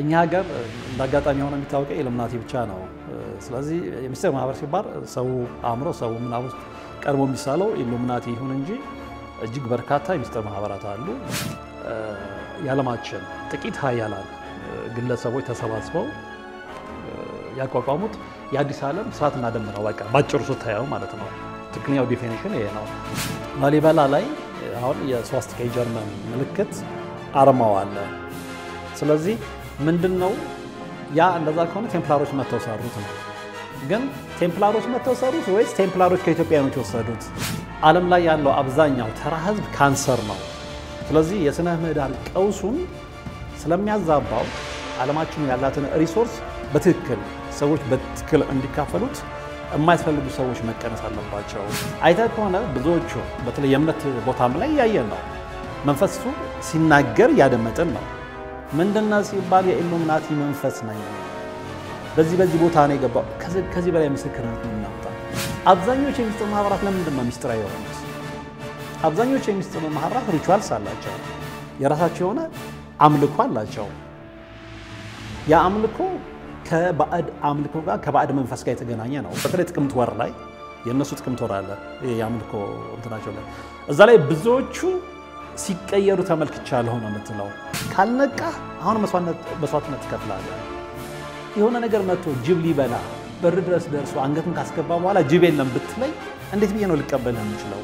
እኛ ሀገር እንዳጋጣሚ ሆነ የሚታወቀው ኢሉሚናቲ ብቻ ነው። ስለዚህ የሚስጥር ማህበር ሲባል ሰው አእምሮ ሰው ምናምን ውስጥ ቀርቦ የሚሳለው ኢሉሚናቲ ይሁን እንጂ እጅግ በርካታ የሚስጥር ማህበራት አሉ። የዓለማችን ጥቂት ሀያላን ግለሰቦች ተሰባስበው ያቋቋሙት የአዲስ ዓለም ስርዓትና ደንብ ነው። በቃ ባጭሩ ስታየው ማለት ነው። ትክክለኛው ዲፊኒሽን ይሄ ነው። ላሊበላ ላይ አሁን የስዋስቲካ የጀርመን ምልክት አርማው አለ። ስለዚህ ምንድነው ያ እንደዛ ከሆነ ቴምፕላሮች መተው ሰሩት ነው። ግን ቴምፕላሮች መተው ሰሩት ወይስ ቴምፕላሮች ከኢትዮጵያኖች ወሰዱት? ዓለም ላይ ያለው አብዛኛው ተራ ህዝብ ካንሰር ነው። ስለዚህ የስነ ምህዳር ቀውሱን ስለሚያዛባው ዓለማችን ያላትን ሪሶርስ በትክክል ሰዎች በትክክል እንዲካፈሉት የማይፈልጉ ሰዎች መቀነስ አለባቸው። አይተህ ከሆነ ብዙዎቹ በተለይ የእምነት ቦታም ላይ ያየን ነው። መንፈሱ ሲናገር ያደመጥን ነው። ምንድነው ሲባል የኢሉሚናቲ መንፈስ ነኝ፣ በዚህ ቦታ ነው የገባው። ከዚህ በላይ ምስክርነት ነው የሚያወጣ። አብዛኞቹ የሚስጥር ማህበራት ለምንድን ነው ሚስጥራዊ የሆኑት? አብዛኞቹ የሚስጥር ማህበራት ሪቹዋልስ አላቸው፣ የራሳቸው የሆነ አምልኮ አላቸው። ያ አምልኮ ከባዕድ አምልኮ ጋር ከባዕድ መንፈስ ጋር የተገናኘ ነው። በተለይ ጥቅምት ወር ላይ የነሱ ጥቅምት ወር አለ የአምልኮ እንትናቸው ላይ እዛ ላይ ብዙዎቹ ሲቀየሩ ተመልክቻለሁ ነው የምትለው። ካልነቃ አሁን መስዋዕትነት ትከፍላለህ። የሆነ ነገር መጥቶ ጅብ ሊበላ በር ድረስ ደርሶ አንገቱን ካስገባ በኋላ ጅብ የለም ብትለኝ እንዴት ብዬ ነው ልቀበልህ የምችለው?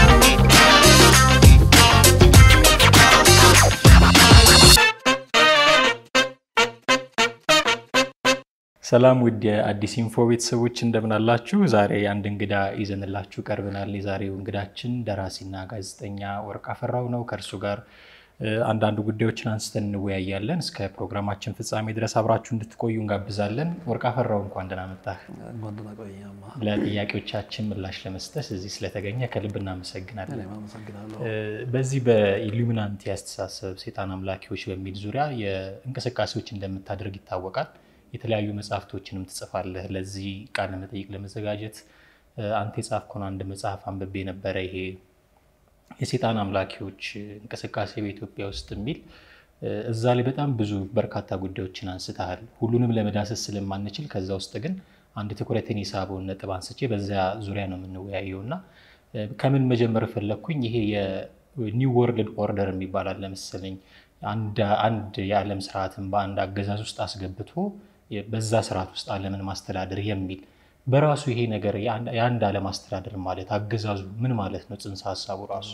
ሰላም ውድ የአዲስ ኢንፎ ቤተሰቦች እንደምን አላችሁ? ዛሬ አንድ እንግዳ ይዘንላችሁ ቀርበናል። የዛሬው እንግዳችን ደራሲና ጋዜጠኛ ወርቅ አፈራው ነው። ከእርሱ ጋር አንዳንድ ጉዳዮችን አንስተን እንወያያለን። እስከ ፕሮግራማችን ፍጻሜ ድረስ አብራችሁ እንድትቆዩ እንጋብዛለን። ወርቅ አፈራው እንኳን ደህና መጣህ። እንኳን ደህና ቆየህማ። ለጥያቄዎቻችን ምላሽ ለመስጠት እዚህ ስለተገኘ ከልብ እናመሰግናለን። እኔም አመሰግናለሁ። በዚህ በኢሉሚናቲ አስተሳሰብ ሰይጣን አምላኪዎች በሚል ዙሪያ የእንቅስቃሴዎች እንደምታደርግ ይታወቃል። የተለያዩ መጽሐፍቶችንም ትጽፋለህ። ለዚህ ቃለ መጠይቅ ለመዘጋጀት አንተ የጻፍከውን አንድ መጽሐፍ አንብቤ ነበር። ይሄ የሰይጣን አምላኪዎች እንቅስቃሴ በኢትዮጵያ ውስጥ የሚል እዛ ላይ በጣም ብዙ በርካታ ጉዳዮችን አንስተሃል። ሁሉንም ለመዳሰስ ስለማንችል ከዛ ውስጥ ግን አንድ ትኩረትን የሳበውን ነጥብ አንስቼ በዛ ዙሪያ ነው የምንወያየውና ከምን መጀመር ፈለኩኝ? ይሄ የኒው ወርልድ ኦርደር የሚባል አለ መሰለኝ። አንድ የዓለም ስርዓትን በአንድ አገዛዝ ውስጥ አስገብቶ በዛ ስርዓት ውስጥ ዓለምን ማስተዳደር የሚል በራሱ ይሄ ነገር የአንድ ዓለም ማስተዳደር ማለት አገዛዙ ምን ማለት ነው? ጽንሰ ሐሳቡ ራሱ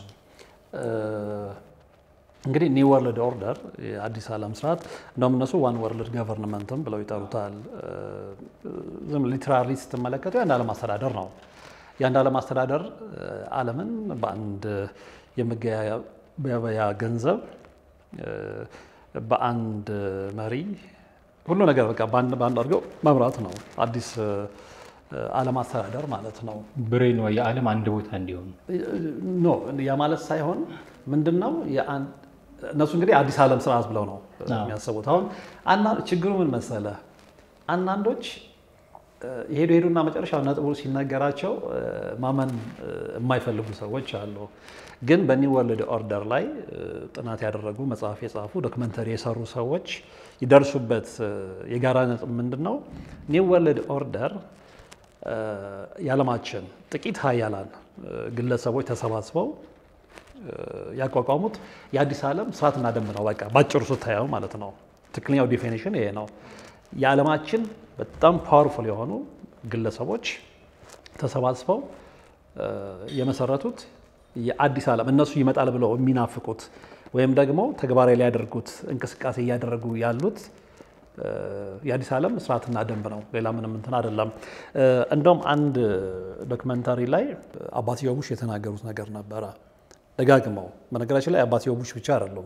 እንግዲህ ኒው ወርልድ ኦርደር የአዲስ ዓለም ስርዓት እንደውም እነሱ ዋን ወርልድ ገቨርንመንትም ብለው ይጠሩታል። ዝም ሊትራሊ ስትመለከተው የአንድ ዓለም አስተዳደር ነው። የአንድ ዓለም አስተዳደር ዓለምን በአንድ የመገበያያ ገንዘብ በአንድ መሪ ሁሉ ነገር በቃ በአንድ አድርገው መምራት ነው። አዲስ ዓለም አስተዳደር ማለት ነው። ብሬን ወይ የዓለም አንድ ቦታ እንዲሆን ኖ ያ ማለት ሳይሆን ምንድነው እነሱ እንግዲህ አዲስ ዓለም ስርዓት ብለው ነው የሚያስቡት። አሁን ችግሩ ምን መሰለህ? አንዳንዶች ሄዱና መጨረሻው ነጥቡ ሲነገራቸው ማመን የማይፈልጉ ሰዎች አሉ። ግን በኒው ወርልድ ኦርደር ላይ ጥናት ያደረጉ መጽሐፍ የጻፉ ዶክመንተሪ የሰሩ ሰዎች ይደርሱበት የጋራ ነጥብ ምንድነው? ኒው ወርልድ ኦርደር የዓለማችን ጥቂት ሀያላን ግለሰቦች ተሰባስበው ያቋቋሙት የአዲስ ዓለም ስርዓትና ደንብ ነው። በቃ ባጭሩ ስታየው ማለት ነው። ትክክለኛው ዲፊኒሽን ይሄ ነው። የዓለማችን በጣም ፓወርፉል የሆኑ ግለሰቦች ተሰባስበው የመሰረቱት የአዲስ ዓለም እነሱ ይመጣል ብለው የሚናፍቁት ወይም ደግሞ ተግባራዊ ሊያደርጉት እንቅስቃሴ እያደረጉ ያሉት የአዲስ ዓለም ስርዓትና ደንብ ነው። ሌላ ምንም እንትን አይደለም። እንደውም አንድ ዶክመንታሪ ላይ አባትየው ቡሽ የተናገሩት ነገር ነበረ ደጋግመው። በነገራችን ላይ አባትየው ቡሽ ብቻ አይደሉም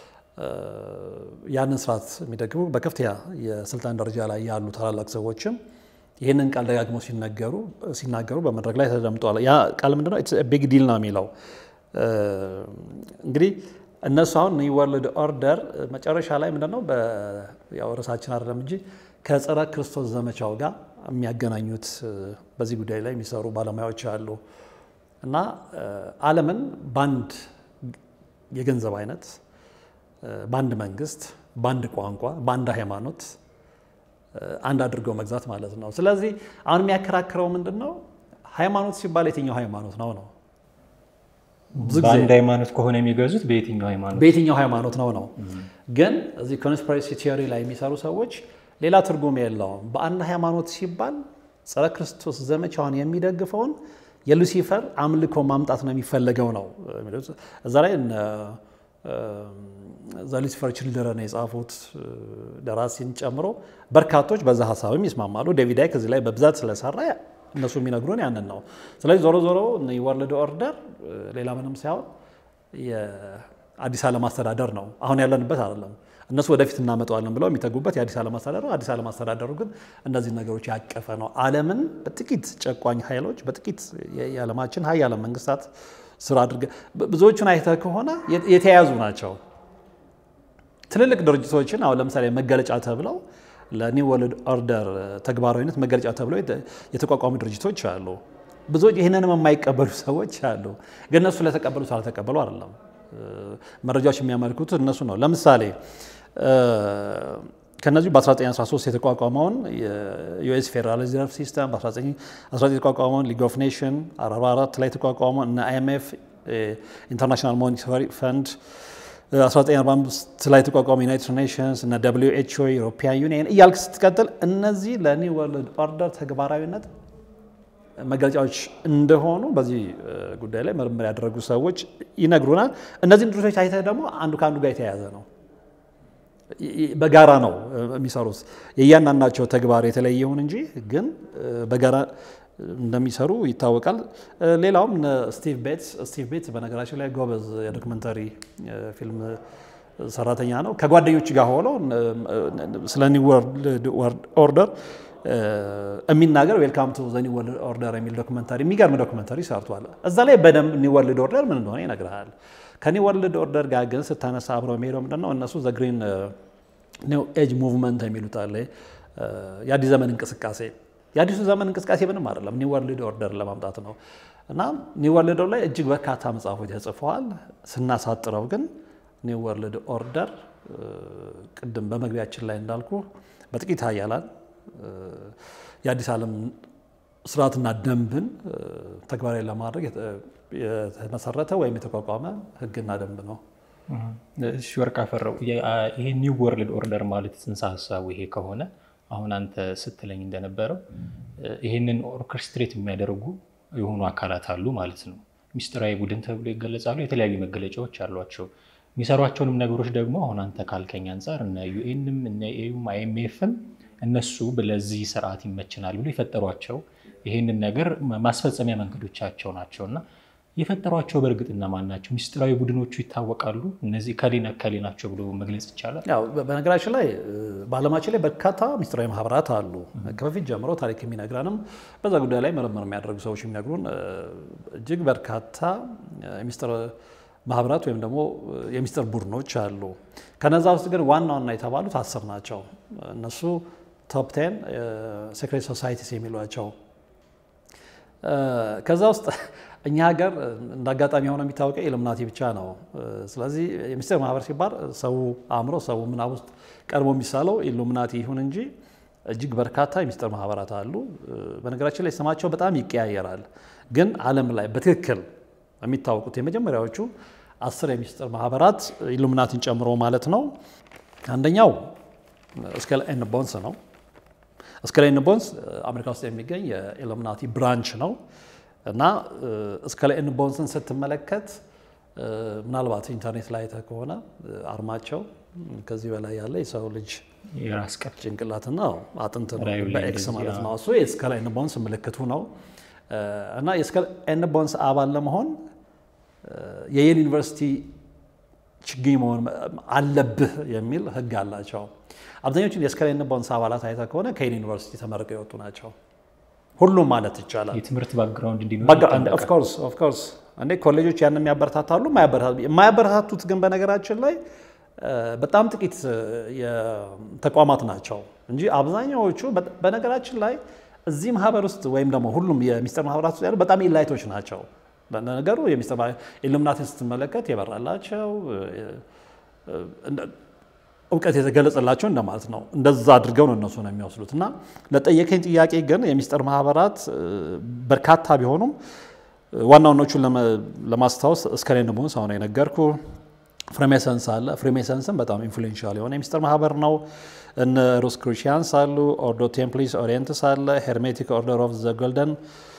ያንን ስርዓት የሚደግፉ በከፍተኛ የስልጣን ደረጃ ላይ ያሉ ታላላቅ ሰዎችም ይህንን ቃል ደጋግመው ሲናገሩ በመድረክ ላይ ተደምጧል። ያ ቃል ምንድነው? ኢትስ ቢግ ዲል ነው የሚለው። እንግዲህ እነሱ አሁን ኒው ወርልድ ኦርደር መጨረሻ ላይ ምንድነው ያው ርዕሳችን አይደለም እንጂ ከጸረ ክርስቶስ ዘመቻው ጋር የሚያገናኙት በዚህ ጉዳይ ላይ የሚሰሩ ባለሙያዎች አሉ። እና ዓለምን ባንድ የገንዘብ አይነት በአንድ መንግስት በአንድ ቋንቋ በአንድ ሃይማኖት አንድ አድርገው መግዛት ማለት ነው። ስለዚህ አሁን የሚያከራክረው ምንድነው ሃይማኖት ሲባል የትኛው ሃይማኖት ነው? በአንድ ሃይማኖት ከሆነ የሚገዙት በየትኛው ሃይማኖት ነው? ግን እዚህ ኮንስፒሬሲ ቲዮሪ ላይ የሚሰሩ ሰዎች ሌላ ትርጉም የለውም። በአንድ ሃይማኖት ሲባል ጸረ ክርስቶስ ዘመቻውን የሚደግፈውን የሉሲፈር አምልኮ ማምጣት ነው የሚፈልገው ነው። እዛ ላይ ሉሲፈር ችልድረን የጻፉት ደራሲን ጨምሮ በርካቶች በዛ ሐሳብም ይስማማሉ። ዴቪድ አይክ እዚህ ላይ በብዛት ስለሰራ እነሱ የሚነግሩን ያንን ነው። ስለዚህ ዞሮ ዞሮ የወርልድ ኦርደር ሌላ ምንም ሳይሆን የአዲስ ዓለም አስተዳደር ነው። አሁን ያለንበት አይደለም። እነሱ ወደፊት እናመጣዋለን ብለው የሚተጉበት የአዲስ ዓለም አስተዳደር ነው። አዲስ ዓለም አስተዳደሩ ግን እነዚህ ነገሮች ያቀፈ ነው። ዓለምን በጥቂት ጨቋኝ ኃይሎች በጥቂት የዓለማችን ሀያላን መንግስታት ስራ አድርገ ብዙዎቹን አይተህ ከሆነ የተያያዙ ናቸው። ትልልቅ ድርጅቶችን አሁን ለምሳሌ መገለጫ ተብለው ለኒው ወርልድ ኦርደር ተግባራዊነት መገለጫ ተብለው የተቋቋሙ ድርጅቶች አሉ። ብዙዎች ይህንንም የማይቀበሉ ሰዎች አሉ። ግን እነሱ ለተቀበሉ ሳልተቀበሉ አይደለም። መረጃዎች የሚያመለክቱት እነሱ ነው። ለምሳሌ ከነዚህ በ1913 የተቋቋመውን የዩኤስ ፌደራል ሪዘርቭ ሲስተም፣ በ1919 የተቋቋመውን ሊግ ኦፍ ኔሽን፣ 44 ላይ የተቋቋመው እና አይኤምኤፍ ኢንተርናሽናል ሞኔታሪ ፈንድ፣ 1945 ላይ የተቋቋመው ዩናይትድ ኔሽንስ እና WHO ዩሮፒያን ዩኒየን እያልክ ስትቀጥል እነዚህ ለኒው ወርልድ ኦርደር ተግባራዊነት መገለጫዎች እንደሆኑ በዚህ ጉዳይ ላይ ምርምር ያደረጉ ሰዎች ይነግሩናል። እነዚህን ድርጅቶች አይተህ ደግሞ አንዱ ከአንዱ ጋር የተያያዘ ነው። በጋራ ነው የሚሰሩት። የእያንዳንዳቸው ተግባር የተለየ ይሁን እንጂ ግን በጋራ እንደሚሰሩ ይታወቃል። ሌላውም ስቲቭ ቤትስ በነገራችን ላይ ጎበዝ የዶክመንተሪ ፊልም ሰራተኛ ነው። ከጓደኞች ጋር ሆኖ ስለ ኒው ወርልድ ኦርደር የሚናገር ዌልካም ቱ ዘ ኒው ወርልድ ኦርደር የሚል ዶክመንተሪ የሚገርም ዶክመንተሪ ሰርቷል። እዛ ላይ በደንብ ኒው ወርልድ ኦርደር ምን እንደሆነ ይነግርሃል። ከኒው ወርልድ ኦርደር ጋር ግን ስታነሳ አብረው የሚሄደው ምንድነው እነሱ ዘ ግሪን ኒው ኤጅ ሙቭመንት የሚሉት አለ። የአዲስ ዘመን እንቅስቃሴ የአዲሱ ዘመን እንቅስቃሴ ምንም አይደለም፣ ኒው ወርልድ ኦርደር ለማምጣት ነው። እና ኒው ወርልድ ኦርደር ላይ እጅግ በርካታ መጽሐፎች ተጽፈዋል። ስናሳጥረው ግን ኒው ወርልድ ኦርደር ቅድም በመግቢያችን ላይ እንዳልኩ በጥቂት ሀያላን የአዲስ ዓለም ስርዓትና ደንብን ተግባራዊ ለማድረግ የተመሰረተ ወይም የተቋቋመ ህግና ደንብ ነው። እሺ ወርቅ አፈራው፣ ይሄ ኒው ወርልድ ኦርደር ማለት ጽንሰ ሐሳቡ ይሄ ከሆነ አሁን አንተ ስትለኝ እንደነበረው ይሄንን ኦርኬስትሬት የሚያደርጉ የሆኑ አካላት አሉ ማለት ነው። ሚስጥራዊ ቡድን ተብሎ ይገለጻሉ። የተለያዩ መገለጫዎች አሏቸው። የሚሰሯቸውንም ነገሮች ደግሞ አሁን አንተ ካልከኝ አንፃር እነ ዩኤንም እነ ኤዩም አይኤምኤፍም እነሱ ለዚህ ስርዓት ይመችናል ብሎ የፈጠሯቸው ይሄንን ነገር ማስፈጸሚያ መንገዶቻቸው ናቸውና የፈጠሯቸው በእርግጥ እነማን ናቸው? ሚስጥራዊ ቡድኖቹ ይታወቃሉ። እነዚህ ከሌ ናቸው ብሎ መግለጽ ይቻላል? ያው በነገራችን ላይ በዓለማችን ላይ በርካታ ሚስጥራዊ ማህበራት አሉ። ከበፊት ጀምሮ ታሪክ የሚነግረንም በዛ ጉዳይ ላይ ምርምር የሚያደርጉ ሰዎች የሚነግሩን እጅግ በርካታ ሚስጥር ማህበራት ወይም ደግሞ የሚስጥር ቡድኖች አሉ። ከነዛ ውስጥ ግን ዋና ዋና የተባሉት 10 ናቸው። እነሱ ቶፕ 10 ሴክሬት ሶሳይቲስ የሚሏቸው። ከዛ ውስጥ እኛ ሀገር እንዳጋጣሚ ሆኖ የሚታወቀው ኢሉሚናቲ ብቻ ነው። ስለዚህ የሚስጥር ማህበር ሲባል ሰው አእምሮ ሰው ምናብ ውስጥ ቀድሞ የሚሳለው ኢሉሚናቲ ይሁን እንጂ እጅግ በርካታ የሚስጥር ማህበራት አሉ። በነገራችን ላይ ስማቸው በጣም ይቀያየራል። ግን ዓለም ላይ በትክክል የሚታወቁት የመጀመሪያዎቹ 10 የሚስጥር ማህበራት ኢሉሚናቲን ጨምሮ ማለት ነው። አንደኛው ስኬል ኤንድ ቦንስ ነው። ስኬል ኤንድ ቦንስ አሜሪካ ውስጥ የሚገኝ የኢሉሚናቲ ብራንች ነው እና ስኬል ኤንድ ቦንስን ስትመለከት ምናልባት ኢንተርኔት ላይ ከሆነ አርማቸው ከዚህ በላይ ያለ የሰው ልጅ የራስ ቅል ጭንቅላትና አጥንት ነው በኤክስ ማለት ነው። እሱ የስኬል ኤንድ ቦንስ ምልክቱ ነው እና የስኬል ኤንድ ቦንስ አባል ለመሆን የየል ዩኒቨርሲቲ ችግኝ መሆን አለብህ የሚል ህግ አላቸው። አብዛኞቹ የስኬል ኤንድ ቦንስ አባላት አይተህ ከሆነ ከየል ዩኒቨርሲቲ ተመርቀው የወጡ ናቸው። ሁሉም ማለት ይቻላል የትምህርት ባክግራውንድ እንዲኖር ኦፍ ኮርስ እንደ ኮሌጆች ያንን የሚያበረታታሉ። የማያበረታቱት ግን በነገራችን ላይ በጣም ጥቂት ተቋማት ናቸው እንጂ አብዛኛዎቹ በነገራችን ላይ እዚህ ማህበር ውስጥ ወይም ደግሞ ሁሉም የሚስጥር ማህበራት ውስጥ ያሉ በጣም ኢላይቶች ናቸው። ለነገሩ የሚስጥር ኢሉሚናቲን ስትመለከት የበራላቸው እውቀት የተገለጸላቸው እንደማለት ነው። እንደዛ አድርገው ነው እነሱ ነው የሚወስዱትና ለጠየቀኝ ጥያቄ ግን የሚስጥር ማህበራት በርካታ ቢሆኑም ዋናዎቹን ለማስታወስ እስከሌን ደግሞ ሰው ነው የነገርኩ ፍሪሜሰንስ አለ። ፍሪሜሰንስም በጣም ኢንፍሉዌንሻል የሆነ የሚስጥር ማህበር ነው። እነ ሮስክሩሺያንስ አሉ፣ ኦርዶ ቴምፕሊስ ኦሪየንትስ አለ፣ ሄርሜቲክ ኦርደር ኦፍ ዘ ጎልደን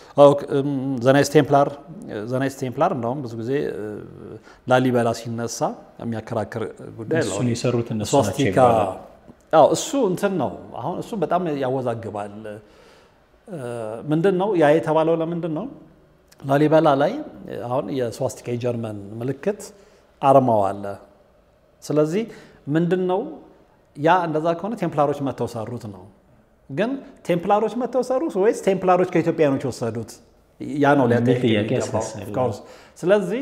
ዘናይስ ቴምፕላር እንደውም ብዙ ጊዜ ላሊበላ ሲነሳ የሚያከራክር ጉዳይ ነው። እሱን የሰሩት እነሱ ናቸው። አዎ እሱ እንትን ነው። አሁን እሱ በጣም ያወዛግባል። ምንድነው ያ የተባለው? ለምንድን ነው ላሊበላ ላይ አሁን የስዋስቲካ የጀርመን ምልክት አርማው አለ። ስለዚህ ምንድነው ያ እንደዛ ከሆነ ቴምፕላሮች መተው ሰሩት ነው። ግን ቴምፕላሮች መተው ሰሩት ወይስ ቴምፕላሮች ከኢትዮጵያኖች ወሰዱት? ያ ነው ሊያጠይቅ የሚገባው። ስለዚህ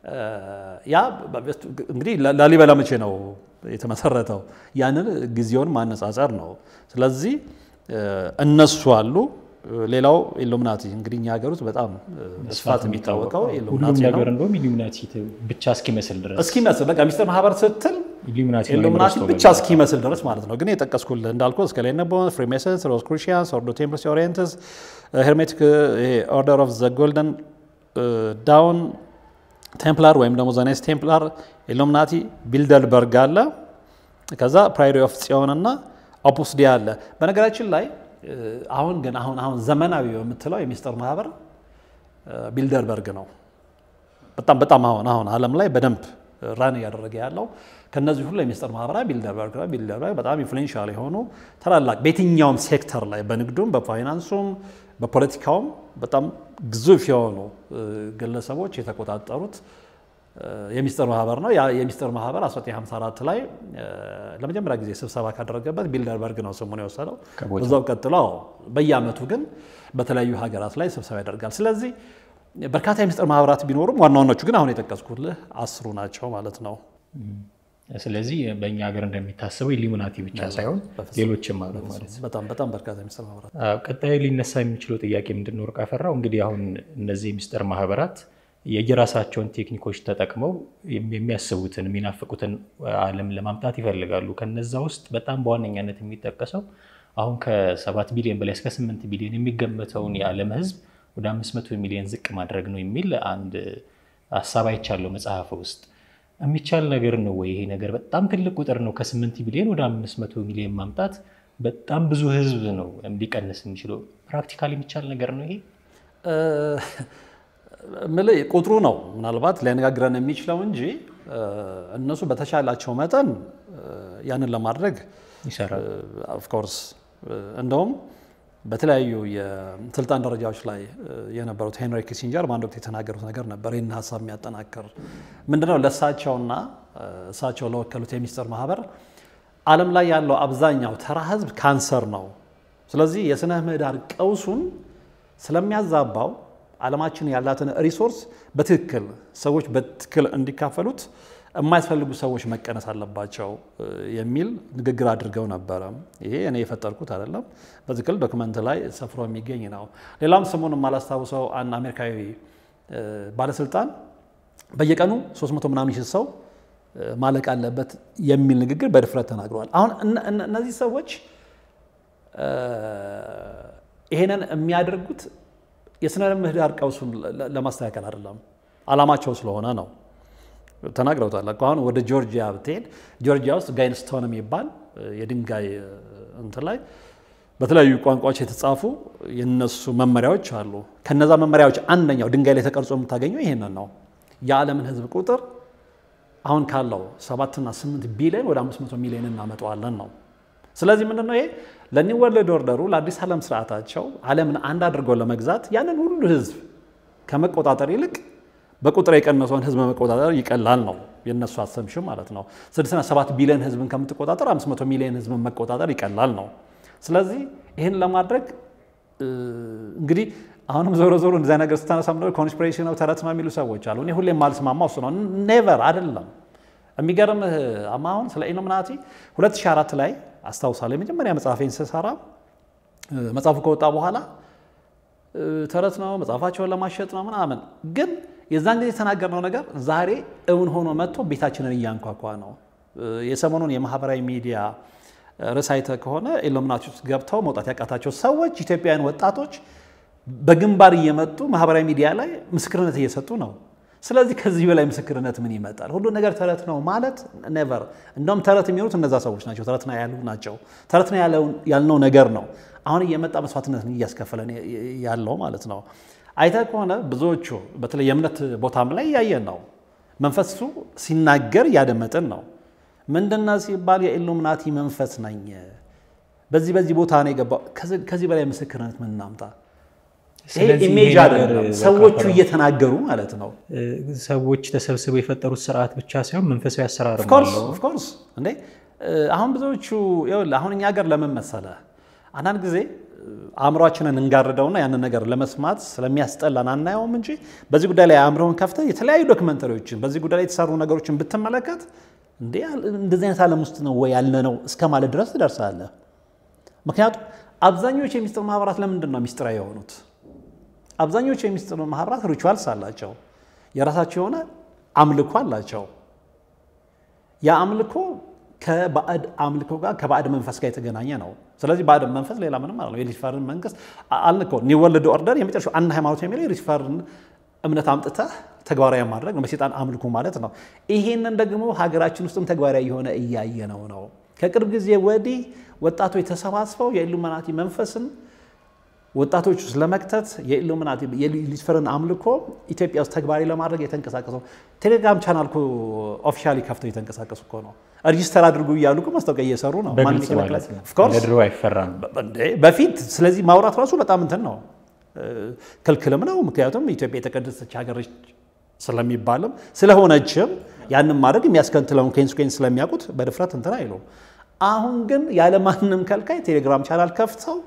ያ እንግዲህ ላሊበላ መቼ ነው የተመሰረተው? ያንን ጊዜውን ማነጻጸር ነው። ስለዚህ እነሱ አሉ። ሌላው ኢሉሚናቲ እንግዲህ እኛ ሀገር ውስጥ በጣም በስፋት የሚታወቀው ኢሉሚናቲ ነው። ነገር እንደውም ኢሉሚናቲ ብቻ እስኪመስል ድረስ በቃ ሚስጥር ማህበር ስትል ኢሉሚናቲ ብቻ እስኪመስል ድረስ ማለት ነው። ግን የጠቀስኩልህ እንዳልኩ እስከሌነቦ ፍሪሜሰንስ፣ ሮስክሩሺያንስ፣ ኦርዶ ቴምፕልስ ኦሪየንትስ፣ ሄርሜቲክ ኦርደር ኦፍ ዘ ጎልደን ዳውን ቴምፕላር ወይም ደግሞ ዘናይስ ቴምፕላር፣ ኢሉሚናቲ፣ ቢልደርበርግ አለ። ከዛ ፕራይሪ ኦፍ ጽዮንና ኦፑስ ዴይ አለ። በነገራችን ላይ አሁን ግን አሁን ዘመናዊ የምትለው የሚስጥር ማህበር ቢልደርበርግ ነው። በጣም አሁን ዓለም ላይ በደንብ ራን እያደረገ ያለው ከነዚህ ሁሉ የሚስጥር ማህበራት ቢልደርበርግ ነው። ቢልደርበርግ በጣም ኢንፍሉዌንሻል የሆኑ ታላላቅ በየትኛውም ሴክተር ላይ በንግዱም፣ በፋይናንሱም፣ በፖለቲካውም በጣም ግዙፍ የሆኑ ግለሰቦች የተቆጣጠሩት የሚስጥር ማህበር ነው። ያ የሚስጥር ማህበር 1954 ላይ ለመጀመሪያ ጊዜ ስብሰባ ካደረገበት ቢልደርበርግ ነው ስሙን የወሰደው። በዛው ቀጥሎ በየአመቱ ግን በተለያዩ ሀገራት ላይ ስብሰባ ያደርጋል። ስለዚህ በርካታ የሚስጥር ማህበራት ቢኖሩም ዋናዎቹ ግን አሁን የጠቀስኩልህ 10 ናቸው ማለት ነው። ስለዚህ በእኛ ሀገር እንደሚታሰበው ኢሉሚናቲ ብቻ ሳይሆን ሌሎችም አሉ ማለት ነው። በጣም በርካታ የሚስጥር ማህበራት። ቀጣይ ሊነሳ የሚችለው ጥያቄ ምንድነው? ወርቅ አፈራው እንግዲህ አሁን እነዚህ የሚስጥር ማህበራት የየራሳቸውን ቴክኒኮች ተጠቅመው የሚያስቡትን የሚናፍቁትን ዓለም ለማምጣት ይፈልጋሉ። ከነዛ ውስጥ በጣም በዋነኛነት የሚጠቀሰው አሁን ከ7 ቢሊዮን በላይ እስከ 8 ቢሊዮን የሚገመተውን የዓለም ህዝብ ወደ 500 ሚሊዮን ዝቅ ማድረግ ነው የሚል አንድ ሐሳብ አይቻለሁ መጽሐፍ ውስጥ። የሚቻል ነገር ነው ወይ ይሄ ነገር? በጣም ትልቅ ቁጥር ነው። ከ8 ቢሊዮን ወደ 500 ሚሊዮን ማምጣት በጣም ብዙ ህዝብ ነው እንዲቀንስ የሚችለው። ፕራክቲካሊ የሚቻል ነገር ነው ይሄ? ቁጥሩ ነው ምናልባት ሊያነጋግረን የሚችለው እንጂ እነሱ በተቻላቸው መጠን ያንን ለማድረግ ይሰራል። ኦፍ ኮርስ እንደውም በተለያዩ የስልጣን ደረጃዎች ላይ የነበሩት ሄንሪ ኪሲንጀር በአንድ ወቅት የተናገሩት ነገር ነበር። ይህን ሀሳብ የሚያጠናክር ምንድነው? ለእሳቸውና እሳቸው ለወከሉት የሚስጥር ማህበር ዓለም ላይ ያለው አብዛኛው ተራ ህዝብ ካንሰር ነው። ስለዚህ የስነ ምህዳር ቀውሱን ስለሚያዛባው ዓለማችን ያላትን ሪሶርስ በትክክል ሰዎች በትክክል እንዲካፈሉት የማይፈልጉ ሰዎች መቀነስ አለባቸው የሚል ንግግር አድርገው ነበረ። ይሄ እኔ የፈጠርኩት አይደለም፣ በትክክል ዶክመንት ላይ ሰፍሮ የሚገኝ ነው። ሌላም ስሙን የማላስታውሰው አንድ አሜሪካዊ ባለስልጣን በየቀኑ 300 ምናምን ሺህ ሰው ማለቅ አለበት የሚል ንግግር በድፍረት ተናግረዋል። አሁን እነዚህ ሰዎች ይሄንን የሚያደርጉት የስነ ምህዳር ቀውሱን ለማስተካከል አይደለም፣ ዓላማቸው ስለሆነ ነው። ተናግረውታል። አሁን ወደ ጆርጂያ ብትሄድ ጆርጂያ ውስጥ ጋይንስቶን የሚባል የድንጋይ እንትን ላይ በተለያዩ ቋንቋዎች የተጻፉ የነሱ መመሪያዎች አሉ። ከነዛ መመሪያዎች አንደኛው ድንጋይ ላይ ተቀርጾ የምታገኘው ይሄንን ነው። የዓለምን ህዝብ ቁጥር አሁን ካለው 7 እና 8 ቢሊዮን ወደ 500 ሚሊዮን እናመጣዋለን ነው። ስለዚህ ምንድነው ይሄ ለኒው ወርልድ ኦርደሩ ለአዲስ ዓለም ስርዓታቸው ዓለምን አንድ አድርገው ለመግዛት ያንን ሁሉ ህዝብ ከመቆጣጠር ይልቅ በቁጥር የቀነሰውን ህዝብ መቆጣጠር ይቀላል ነው የነሱ አሰምሽን ማለት ነው። 67 ቢሊዮን ህዝብን ከምትቆጣጠር 500 ሚሊዮን ህዝብን መቆጣጠር ይቀላል ነው። ስለዚህ ይሄን ለማድረግ እንግዲህ አሁንም ዞሮ እንደዛ ነገር ስታነሳም ነው ኮንስፒሬሽን ነው ተረት ነው የሚሉ ሰዎች አሉ። እኔ ሁሌም ማልስማማው እሱ ነው። ኔቨር አይደለም። የሚገርም አሁን ስለ ኢሉሚናቲ 2004 ላይ አስታውሳለሁ የመጀመሪያ መጽሐፌን ስሰራ መጽሐፉ ከወጣ በኋላ ተረት ነው መጽሐፋቸውን ለማሸጥ ነው ምናምን፣ ግን የዛን ጊዜ የተናገርነው ነገር ዛሬ እውን ሆኖ መጥቶ ቤታችንን እያንኳኳ ነው። የሰሞኑን የማህበራዊ ሚዲያ ርዕሳይተ ከሆነ ኢሉሚናቲ ውስጥ ገብተው መውጣት ያቃታቸው ሰዎች ኢትዮጵያውያን ወጣቶች በግንባር እየመጡ ማህበራዊ ሚዲያ ላይ ምስክርነት እየሰጡ ነው። ስለዚህ ከዚህ በላይ ምስክርነት ምን ይመጣል? ሁሉ ነገር ተረት ነው ማለት ኔቨር። እንደውም ተረት የሚሉት እነዛ ሰዎች ናቸው። ተረት ነው ያሉ ናቸው። ተረት ነው ያልነው ነገር ነው አሁን እየመጣ መስዋዕትነትን እያስከፈለን ያለው ማለት ነው። አይተ ከሆነ ብዙዎቹ በተለይ የእምነት ቦታም ላይ ያየን ነው። መንፈሱ ሲናገር ያደመጥን ነው። ምንድነው ሲባል የኢሉሚናቲ መንፈስ ነኝ በዚህ ቦታ ነው የገባው። ከዚህ በላይ ምስክርነት ምን እናምጣ? ኢሜጅ አይደለም ሰዎቹ እየተናገሩ ማለት ነው። ሰዎች ተሰብስበው የፈጠሩት ስርዓት ብቻ ሳይሆን መንፈሳዊ አሰራር ነው። ኦፍ ኮርስ እንዴ አሁን ብዙዎቹ አሁን እኛ ሀገር ለምን መሰለ አንዳንድ ጊዜ አእምሯችንን እንጋርደውና ያንን ነገር ለመስማት ስለሚያስጠላን አናየውም እንጂ በዚህ ጉዳይ ላይ አእምሮን ከፍተህ የተለያዩ ዶክመንተሪዎችን በዚህ ጉዳይ ላይ የተሰሩ ነገሮችን ብትመለከት እንደዚህ አይነት ዓለም ውስጥ ነው ወይ ያለነው እስከ ማለት ድረስ ትደርሳለህ። ምክንያቱም አብዛኞቹ የሚስጥር ማህበራት ለምንድን ነው ሚስጥራዊ የሆኑት? አብዛኞቹ የሚስጥር ማህበራት ሪቹዋልስ አላቸው። የራሳቸው የሆነ አምልኮ አላቸው። ያ አምልኮ ከባዕድ አምልኮ ጋር ከባዕድ መንፈስ ጋር የተገናኘ ነው። ስለዚህ ባዕድ መንፈስ ሌላ ምንም አይደለም። የሉሲፈርን መንግስት አልንኮ ኒው ወርልድ ኦርደር የመጨረሻው አንድ ሃይማኖት የሚለው የሉሲፈርን እምነት አምጥተህ ተግባራዊ ማድረግ ነው። በሰይጣን አምልኮ ማለት ነው። ይሄንን ደግሞ ሀገራችን ውስጥም ተግባራዊ የሆነ እያየነው ነው። ከቅርብ ጊዜ ወዲህ ወጣቶች ተሰባስበው የኢሉሚናቲ መንፈስን ወጣቶች ውስጥ ለመክተት የኢሉሚናቲ የሉሲፈርን አምልኮ ኢትዮጵያ ውስጥ ተግባራዊ ለማድረግ የተንቀሳቀሰው ቴሌግራም ቻናል እኮ ኦፊሻሊ ከፍተው የተንቀሳቀሱ እኮ ነው። ሬጂስተር አድርጉ እያሉ እኮ ማስታወቂያ እየሰሩ ነው። ማን ይከለክላል? ኦፍ ኮርስ ለድሮ አይፈራም በፊት። ስለዚህ ማውራት ራሱ በጣም እንትን ነው ክልክልም ነው። ምክንያቱም ኢትዮጵያ የተቀደሰች ሀገር ስለሚባልም ስለሆነችም ያንን ማድረግ የሚያስከትለውን ኮንሲኩዌንስ ስለሚያውቁት በድፍረት እንትን አይሉም። አሁን ግን ያለ ማንም ከልካይ ቴሌግራም ቻናል ከፍተው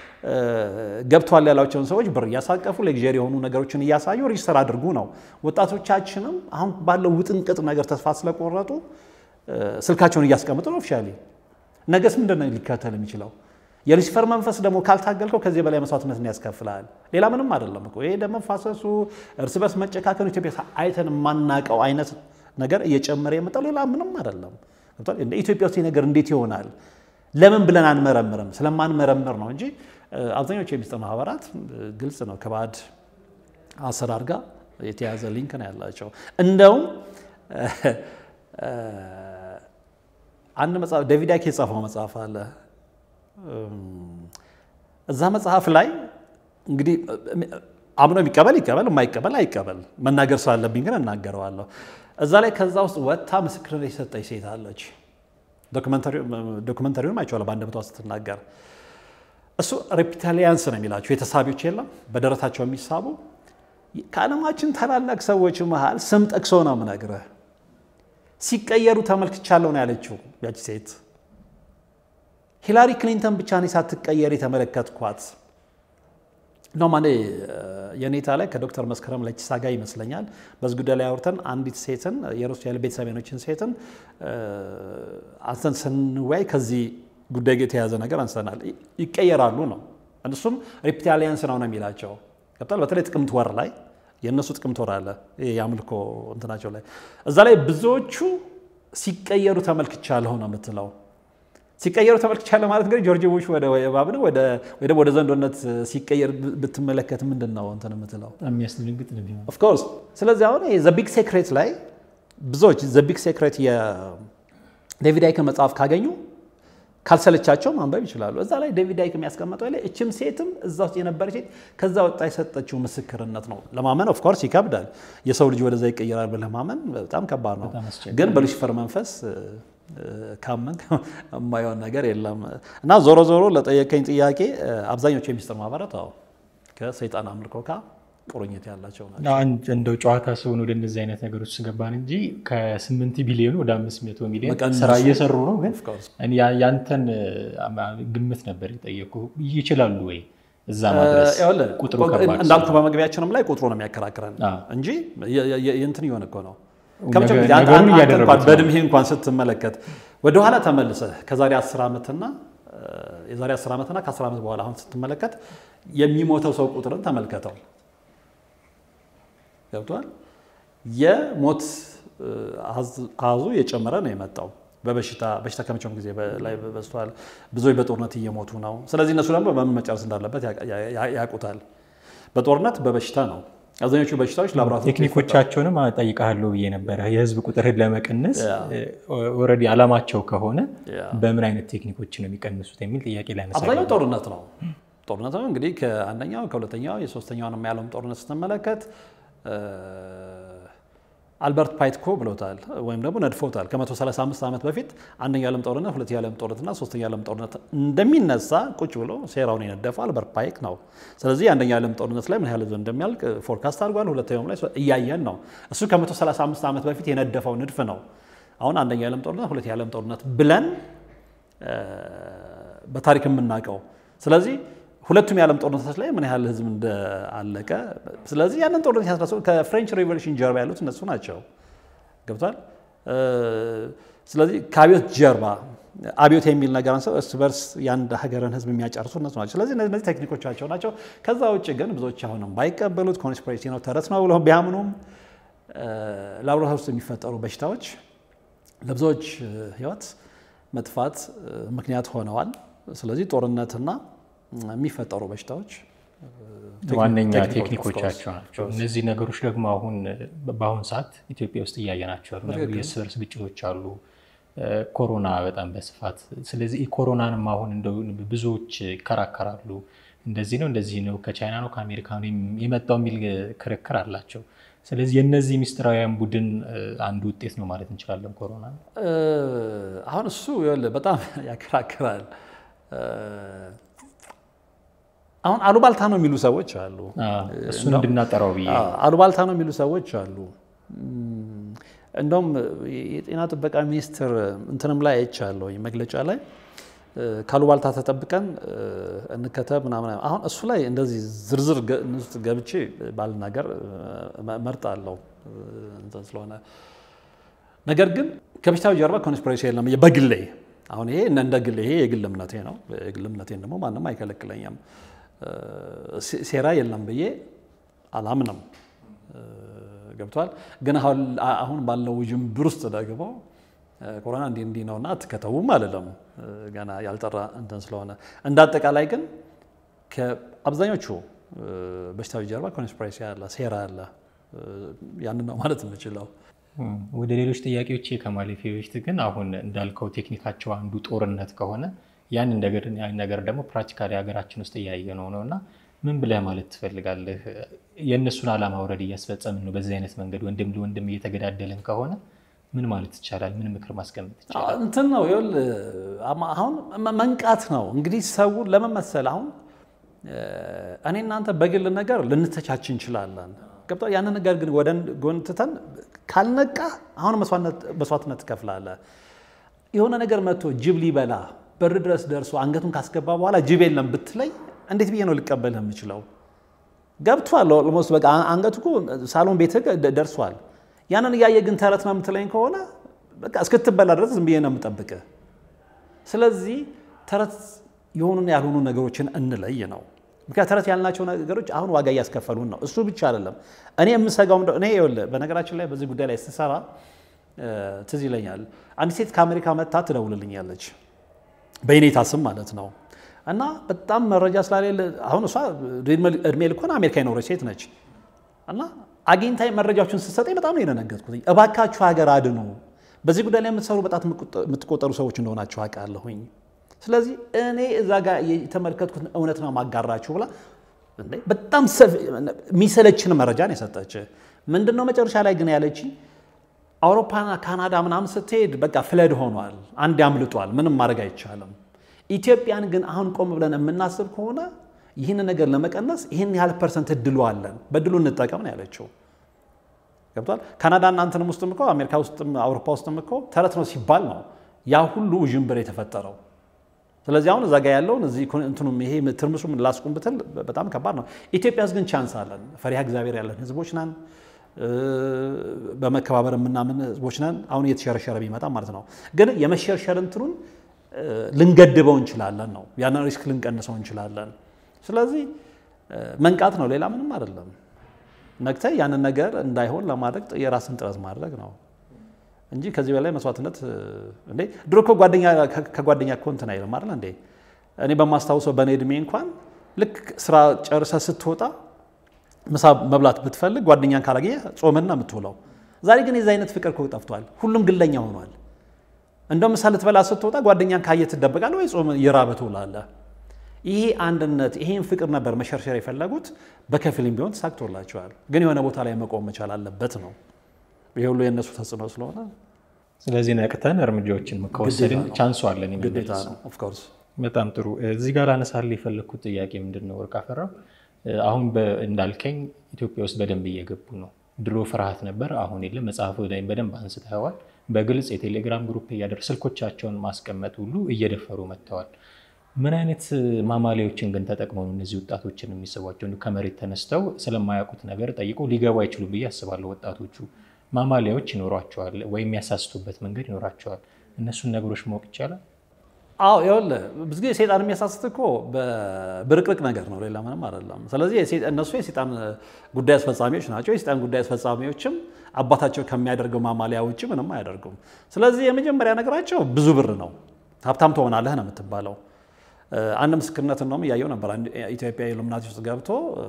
ገብቷል ያላቸውን ሰዎች ብር እያሳቀፉ ለግዠሪ የሆኑ ነገሮችን እያሳዩ ሬጂስተር አድርጉ ነው። ወጣቶቻችንም አሁን ባለው ውጥንቅጥ ነገር ተስፋ ስለቆረጡ ስልካቸውን እያስቀምጡ ነው ኦፊሻሊ። ነገስ ምንድነው ሊከተል የሚችለው? የሉሲፈር መንፈስ ደግሞ ካልታገልከው ከዚህ በላይ መስዋዕትነትን ያስከፍላል። ሌላ ምንም አይደለም እኮ። ይሄ ደግሞ ፋሰሱ እርስ በርስ መጨካከኑ ኢትዮጵያ አይተን ማናቀው አይነት ነገር እየጨመረ የመጣው ሌላ ምንም አይደለም። እንደ ኢትዮጵያ ውስጥ ነገር እንዴት ይሆናል? ለምን ብለን አንመረምርም? ስለማንመረምር ነው እንጂ አብዛኞቹ የሚስጥር ማህበራት ግልጽ ነው ከባዕድ አሰራር ጋር የተያዘ ሊንክ ነው ያላቸው። እንደውም አንድ መጽሐፍ ዴቪድ አይክ የጻፈው መጽሐፍ አለ። እዛ መጽሐፍ ላይ እንግዲህ አምኖ የሚቀበል ይቀበል፣ የማይቀበል አይቀበል። መናገር ስላለብኝ ግን እናገረዋለሁ። እዛ ላይ ከዛ ውስጥ ወጥታ ምስክርነት የሰጠች ሴት አለች። ዶክመንተሪውን አይቼዋለሁ በአንድ መቶ ስትናገር። እሱ ሬፕታሊያንስ ነው የሚላቸው የተሳቢዎች የለም በደረታቸው የሚሳቡ ከዓለማችን ታላላቅ ሰዎች መሃል ስም ጠቅሶ ነው የምነግርህ ሲቀየሩ ተመልክቻለሁ ነው ያለችው ያቺ ሴት። ሂላሪ ክሊንተን ብቻ ነው ሳትቀየር የተመለከትኳት ነው ማለት የኔታ ላይ ከዶክተር መስከረም ለቺሳ ጋር ይመስለኛል በዚህ ጉዳይ ላይ አውርተን አንዲት ሴትን የሩሲያ ቤተሰቦችን ሴትን አንተን ስንወያይ ከዚህ ጉዳይ ጋር የተያዘ ነገር አንስተናል። ይቀየራሉ ነው እነሱም ሬፕታሊያንስ ነው የሚላቸው። ከብታል በተለይ ጥቅምት ወር ላይ የነሱ ጥቅምት ወር አለ ያምልኮ እንትናቸው ላይ እዛ ላይ ብዙዎቹ ሲቀየሩ ተመልክቻለሁ ነው የምትለው። ሲቀየሩ ተመልክቻለሁ ማለት እንግዲህ ጆርጅ ቡሽ ወደ እባብ ነው ወደ ዘንዶነት ሲቀየር ብትመለከት ምንድነው እንትን የምትለው? የሚያስደነግጥ ነው ቢሆን ኦፍ ኮርስ። ስለዚህ አሁን ዘ ቢግ ሴክሬት ላይ ብዙዎች ዘ ቢግ ሴክሬት የዴቪድ አይክ መጽሐፍ ካገኙ ካልሰለቻቸው ማንበብ ይችላሉ። እዛ ላይ ዴቪድ አይክ የሚያስቀምጠው ላይ እችም ሴትም እዛ ውስጥ የነበረች ሴት ከዛ ወጣ የሰጠችው ምስክርነት ነው። ለማመን ኦፍ ኮርስ ይከብዳል። የሰው ልጅ ወደዛ ይቀየራል ብለህ ማመን በጣም ከባድ ነው። ግን በሉሲፈር መንፈስ ካመን የማይሆን ነገር የለም። እና ዞሮ ዞሮ ለጠየቀኝ ጥያቄ አብዛኞቹ የሚስጥር ማህበራት ከሰይጣን አምልኮ ጋር ቁርኝት ያላቸው ናቸው። እንደው ጨዋታ ሰውን ወደ እነዚህ አይነት ነገሮች ስገባን እንጂ ከ8 ቢሊዮን ወደ 500 ሚሊዮን ስራ እየሰሩ ነው። ግን ያንተን ግምት ነበር የጠየቁ ይችላሉ ወይ እዛ ማድረስ? ቁጥሩ ከባድ እንዳልኩ በመግቢያችንም ላይ ቁጥሩ ነው የሚያከራክረን እንጂ የእንትን ይሆን እኮ ነው። ከምንም በእድሜህ እንኳን ስትመለከት ወደ ኋላ ተመልሰህ ከዛሬ 10 ዓመትና የዛሬ 10 ዓመትና ከ10 ዓመት በኋላ አሁን ስትመለከት የሚሞተው ሰው ቁጥርን ተመልከተው። ገብቷል? የሞት አሃዙ የጨመረ ነው የመጣው። በሽታ ከመቼውም ጊዜ ላይ በዝቷል። ብዙዎች በጦርነት እየሞቱ ነው። ስለዚህ እነሱ ደግሞ በምን መጨረስ እንዳለበት ያውቁታል። በጦርነት በበሽታ ነው። አብዛኞቹ በሽታዎች ላብራቶሪ ቴክኒኮቻቸውንም ጠይቃለሁ ብዬ ነበረ። የህዝብ ቁጥርን ለመቀነስ ኦልሬዲ አላማቸው ከሆነ በምን አይነት ቴክኒኮች ነው የሚቀንሱት የሚል ጥያቄ ላይ ነሳ። አብዛኛው ጦርነት ነው እንግዲህ ከአንደኛው ከሁለተኛው የሶስተኛውን የዓለም ጦርነት ስትመለከት አልበርት ፓይትኮ ብሎታል ወይም ደግሞ ነድፎታል። ከ135 ዓመት በፊት አንደኛው ዓለም ጦርነት፣ ሁለተኛው ዓለም ጦርነትና ሶስተኛው ዓለም ጦርነት እንደሚነሳ ቁጭ ብሎ ሴራውን የነደፈው አልበርት ፓይክ ነው። ስለዚህ አንደኛው ዓለም ጦርነት ላይ ምን ያህል ህዝብ እንደሚያልቅ ፎርካስት አድርጓል። ሁለተኛውም ላይ እያየን ነው። እሱ ከ135 ዓመት በፊት የነደፈው ንድፍ ነው። አሁን አንደኛው ዓለም ጦርነት፣ ሁለተኛው ዓለም ጦርነት ብለን በታሪክ የምናውቀው። ስለዚህ ሁለቱም የዓለም ጦርነቶች ላይ ምን ያህል ህዝብ እንደአለቀ፣ ስለዚህ ያንን ጦርነት ያስነሳው ከፍሬንች ሪቮሉሽን ጀርባ ያሉት እነሱ ናቸው። ገብቷል። ስለዚህ ከአብዮት ጀርባ አብዮት የሚል ነገር አንሰው እርስ በርስ የአንድ ሀገርን ህዝብ የሚያጨርሱ እነሱ ናቸው። ስለዚህ እነዚህ ቴክኒኮቻቸው ናቸው። ከዛ ውጭ ግን ብዙዎች አሁንም ባይቀበሉት ኮንስፒሬሲ ነው ተረት ነው ብለው ቢያምኑም ላብራቶሪ ውስጥ የሚፈጠሩ በሽታዎች ለብዙዎች ህይወት መጥፋት ምክንያት ሆነዋል። ስለዚህ ጦርነትና የሚፈጠሩ በሽታዎች ዋነኛ ቴክኒኮቻቸው ናቸው። እነዚህ ነገሮች ደግሞ በአሁን ሰዓት ኢትዮጵያ ውስጥ እያየናቸው ነው። የእርስ በርስ ግጭቶች አሉ። ኮሮና በጣም በስፋት ስለዚህ ኮሮናንም አሁን እንደው ብዙዎች ይከራከራሉ። እንደዚህ ነው ከቻይና ነው ከአሜሪካ ነው የመጣው የሚል ክርክር አላቸው። ስለዚህ የነዚህ ሚስጥራውያን ቡድን አንዱ ውጤት ነው ማለት እንችላለን ኮሮና። አሁን እሱ በጣም ያከራክራል። አሁን አሉባልታ ነው የሚሉ ሰዎች አሉ። እሱን እንድናጠራው ብዬ አሉባልታ ነው የሚሉ ሰዎች አሉ። እንደውም የጤና ጥበቃ ሚኒስትር እንትንም ላይ አይቻለሁ መግለጫ ላይ ካሉባልታ ተጠብቀን እንከተብ ምናምን። አሁን እሱ ላይ እንደዚህ ዝርዝር ውስጥ ገብቼ ባልናገር መርጣለሁ እንትን ስለሆነ። ነገር ግን ከበሽታው ጀርባ ኮንስፒሬሲ የለም በግሌ። አሁን ይሄ እንደ ግሌ ይሄ የግል እምነቴ ነው። የግል እምነቴን ደግሞ ማንም አይከለክለኝም። ሴራ የለም ብዬ አላምንም። ገብቷል። ግን አሁን ባለው ጅምብር ውስጥ ደግሞ ኮሮና እንዲህ ነውና አትከተቡም አይደለም ገና ያልጠራ እንትን ስለሆነ። እንዳጠቃላይ ግን ከአብዛኞቹ በሽታዎች ጀርባ ኮንስፒሬሲ አለ፣ ሴራ አለ። ያንን ነው ማለት የምችለው። ወደ ሌሎች ጥያቄዎች ከማለፌ በፊት ግን አሁን እንዳልከው ቴክኒካቸው አንዱ ጦርነት ከሆነ ያን ነገር ደግሞ ፕራክቲካሊ ሀገራችን ውስጥ እያየነው ነውና ምን ብለህ ማለት ትፈልጋለህ? የእነሱን ዓላማ ወረድ እያስፈጸምን ነው በዚህ አይነት መንገድ ወንድም ለወንድም እየተገዳደልን ከሆነ ምን ማለት ይቻላል? ምን ምክር ማስቀመጥ ይቻላል? እንትን ነው አሁን መንቃት ነው እንግዲህ ሰው ለመመሰል። አሁን እኔ እናንተ በግል ነገር ልንተቻች እንችላለን። ገብቷል። ያን ነገር ግን ወደ ጎን ትተን ካልነቃ አሁን መስዋዕትነት ትከፍላለህ። የሆነ ነገር መጥቶ ጅብ ሊበላ በር ድረስ ደርሶ አንገቱን ካስገባ በኋላ ጅብ የለም ብትለኝ እንዴት ብዬ ነው ልቀበልህ የምችለው? ገብቷል። ኦልሞስት በቃ አንገቱ እኮ ሳሎን ቤት ደርሷል። ያንን እያየ ግን ተረት ነው የምትለኝ ከሆነ በቃ እስክትበላ ድረስ ዝም ብዬ ነው የምጠብቅህ። ስለዚህ ተረት የሆኑና ያልሆኑ ነገሮችን እንለይ ነው። ምክንያቱም ተረት ያልናቸው ነገሮች አሁን ዋጋ እያስከፈሉን ነው። እሱ ብቻ አይደለም። እኔ የምሰጋው እኔ በነገራችን ላይ በዚህ ጉዳይ ላይ ስትሰራ ትዝ ይለኛል። አንድ ሴት ከአሜሪካ መጥታ ትደውልልኛለች በኔታ ስም ማለት ነው። እና በጣም መረጃ ስላሌለ አሁን እሷ እድሜ ልኮን አሜሪካ የኖረች ሴት ነች። እና አግኝታይ መረጃዎችን ስትሰጠኝ በጣም ነው የደነገጥኩት። እባካችሁ ሀገር አድኑ፣ በዚህ ጉዳይ ላይ የምትሰሩ በጣም የምትቆጠሩ ሰዎች እንደሆናችሁ አውቃለሁኝ። ስለዚህ እኔ እዛ ጋር የተመለከትኩት እውነት ነው ማጋራችሁ ብላ በጣም የሚሰለችን መረጃ ነው የሰጠች። ምንድነው መጨረሻ ላይ ግን ያለች አውሮፓና ካናዳ ምናምን ስትሄድ በቃ ፍለድ ሆኗል፣ አንድ ያምልጧል፣ ምንም ማድረግ አይቻልም። ኢትዮጵያን ግን አሁን ቆም ብለን የምናስብ ከሆነ ይህን ነገር ለመቀነስ ይህን ያህል ፐርሰንት እድሉ አለን፣ በድሉ እንጠቀም ነው ያለችው። ገብቷል። ካናዳ እና እንትንም ውስጥም እኮ አሜሪካ ውስጥም አውሮፓ ውስጥም እኮ ተረት ነው ሲባል ነው ያ ሁሉ ውዥንብር የተፈጠረው። ስለዚህ አሁን እዛ ጋር ያለውን እዚህ እንትኑም ይሄ ትርምሱም ላስቁም ብትል በጣም ከባድ ነው። ኢትዮጵያስ ግን ቻንስ አለን። ፈሪሃ እግዚአብሔር ያለን ህዝቦች ነን። በመከባበር የምናምን ህዝቦች ነን። አሁን እየተሸረሸረ ቢመጣ ማለት ነው። ግን የመሸርሸር እንትኑን ልንገድበው እንችላለን ነው። ያን ሪስክ ልንቀንሰው እንችላለን። ስለዚህ መንቃት ነው፣ ሌላ ምንም አይደለም። ነቅተህ ያንን ነገር እንዳይሆን ለማድረግ የራስን ጥረት ማድረግ ነው እንጂ ከዚህ በላይ መስዋዕትነት እንዴ ድሮ እኮ ጓደኛ ከጓደኛ እኮ እንትን አይልም አይደል እንዴ እኔ በማስታውሰው በኔ እድሜ እንኳን ልክ ስራ ጨርሰህ ስትወጣ ምሳ መብላት ብትፈልግ ጓደኛን ካላገኘ ጾምና የምትውለው ዛሬ ግን የዛ አይነት ፍቅር እኮ ጠፍቷል ሁሉም ግለኛ ሆኗል እንደው ምሳ ልትበላ ስትወጣ ጓደኛን ካየህ ትደበቃለህ ወይ ጾም ይራበህ ትውላለህ ይሄ አንድነት ይሄን ፍቅር ነበር መሸርሸር የፈለጉት በከፊልም ቢሆን ተሳክቶላቸዋል ግን የሆነ ቦታ ላይ መቆም መቻል አለበት ነው ይሄ ሁሉ የነሱ ተጽዕኖ ስለሆነ ስለዚህ ነቅተን እርምጃዎችን መከወሰድን ቻንስ አለን ግዴታ ነው ኦፍ ኮርስ በጣም ጥሩ እዚህ ጋር አነሳልኝ የፈለኩት ጥያቄ ምንድነው ወርቅ አፈራው አሁን እንዳልከኝ ኢትዮጵያ ውስጥ በደንብ እየገቡ ነው ድሮ ፍርሃት ነበር አሁን የለም መጽሐፉ ላይ በደንብ አንስተዋል በግልጽ የቴሌግራም ግሩፕ እያደረጉ ስልኮቻቸውን ማስቀመጥ ሁሉ እየደፈሩ መጥተዋል ምን አይነት ማማለያዎችን ግን ተጠቅመው እነዚህ ወጣቶችን የሚሰዋቸው ከመሬት ተነስተው ስለማያውቁት ነገር ጠይቀው ሊገባ አይችሉም ብዬ አስባለሁ ወጣቶቹ ማማለያዎች ይኖራቸዋል ወይ የሚያሳስቱበት መንገድ ይኖራቸዋል እነሱን ነገሮች ማወቅ ይቻላል አዎ ይኸውልህ ብዙ ጊዜ ሰይጣን የሚያሳስት እኮ በብርቅርቅ ነገር ነው ሌላ ምንም አይደለም ስለዚህ እነሱ የሰይጣን ጉዳይ አስፈጻሚዎች ናቸው የሰይጣን ጉዳይ አስፈጻሚዎችም አባታቸው ከሚያደርገው ማማለያ ውጪ ምንም አያደርጉም ስለዚህ የመጀመሪያ ነገራቸው ብዙ ብር ነው ሀብታም ትሆናለህ ነው የምትባለው አንድ ምስክርነት ነው ያየው ነበር ኢትዮጵያ ኢሉሚናቲ ውስጥ ገብቶ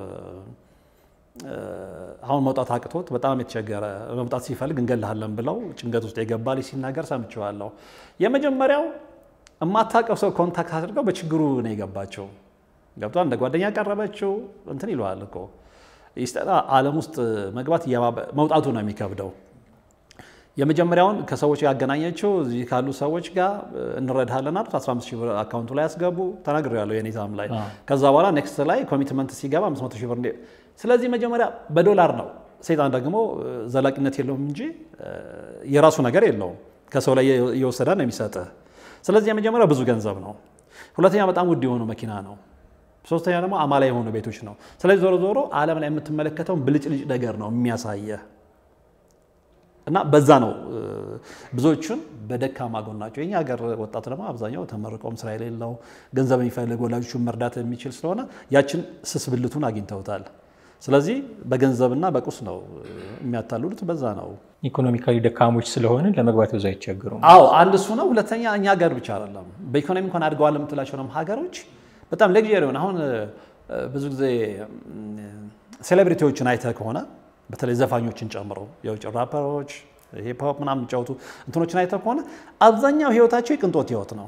አሁን መውጣት አቅቶት በጣም የተቸገረ መውጣት ሲፈልግ እንገልሃለን ብለው ጭንቀት ውስጥ የገባ ልጅ ሲናገር ሰምቼዋለሁ የመጀመሪያው እማታውቀው ሰው ኮንታክት አድርገው በችግሩ ነው የገባቸው ገብቷል እንደ ጓደኛ ቀረበችው እንትን ይሏል እኮ ይስተራ ዓለም ውስጥ መግባት መውጣቱ ነው የሚከብደው የመጀመሪያውን ከሰዎች ጋር አገናኘችው እዚህ ካሉ ሰዎች ጋር እንረዳሃለን አሉት 15000 ብር አካውንቱ ላይ ያስገቡ ተናግሬያለሁ የኔታም ላይ ከዛ በኋላ ኔክስት ላይ ኮሚትመንት ሲገባ 500000 ብር ስለዚህ መጀመሪያ በዶላር ነው ሰይጣን ደግሞ ዘላቂነት የለውም እንጂ የራሱ ነገር የለውም ከሰው ላይ እየወሰደ ነው የሚሰጥህ ስለዚህ የመጀመሪያው ብዙ ገንዘብ ነው ሁለተኛ በጣም ውድ የሆነ መኪና ነው ሶስተኛ ደግሞ አማላይ የሆኑ ቤቶች ነው ስለዚህ ዞሮ ዓለም ላይ የምትመለከተው ብልጭልጭ ነገር ነው የሚያሳየህ እና በዛ ነው ብዙዎቹን በደካማ ጎናቸው የኛ ሀገር ወጣት ደግሞ አብዛኛው ተመርቆም ስራ የሌለው ገንዘብ የሚፈልግ ወላጆቹን መርዳት የሚችል ስለሆነ ያችን ስስብልቱን አግኝተውታል ስለዚህ በገንዘብና በቁስ ነው የሚያታሉት በዛ ነው ኢኮኖሚካሊ ደካሞች ስለሆነ ለመግባት ብዙ አይቸገሩም አዎ አንድ እሱ ነው ሁለተኛ እኛ ሀገር ብቻ አይደለም በኢኮኖሚ እንኳን አድገዋል የምትላቸው ነው ሀገሮች በጣም ለግዠሪ ነው አሁን ብዙ ጊዜ ሴሌብሪቲዎችን አይተህ ከሆነ በተለይ ዘፋኞችን ጨምሮ የውጭ ራፐሮች ሂፕ ሆፕ ምናምን ጫውቱ እንትኖችን አይተህ ከሆነ አብዛኛው ህይወታቸው የቅንጦት ህይወት ነው